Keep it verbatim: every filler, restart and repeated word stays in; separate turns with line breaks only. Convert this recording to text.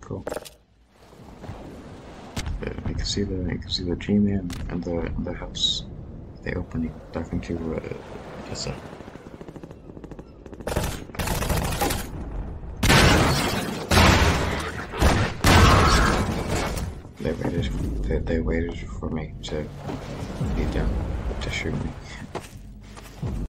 cool. Uh, you can see the you can see the G-man and the and the house. They opening talking to uh, Tessa. They waited. They, they waited for me to be done to shoot me.